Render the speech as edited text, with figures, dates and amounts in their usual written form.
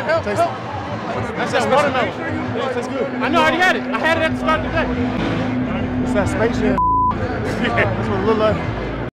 help. That's that watermelon. Yeah, tastes good. I know, I already had it. I had it at the start of the day. It's that Space Jam. That's what it look like.